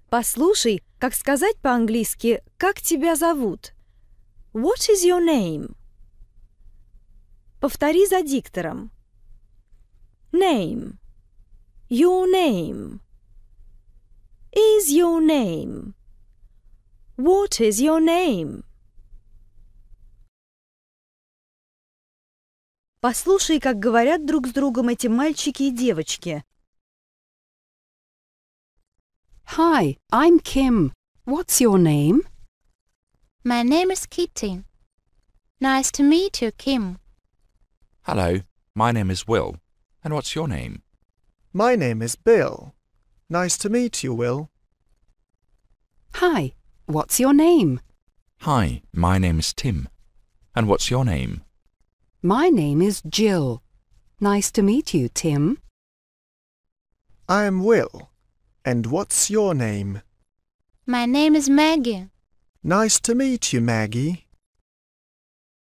Послушай, как сказать по-английски «Как тебя зовут?» What is your name? Повтори за диктором. Name. Your name. Is your name? What is your name? Послушай, как говорят друг с другом эти мальчики и девочки. Hi, I'm Kim. What's your name? My name is Kitty. Nice to meet you, Kim. Hello, my name is Will. And what's your name? My name is Bill. Nice to meet you, Will. Hi, what's your name? Hi, my name is Tim. And what's your name? My name is Jill. Nice to meet you, Tim. I am Will. And what's your name? My name is Maggie. Nice to meet you, Maggie.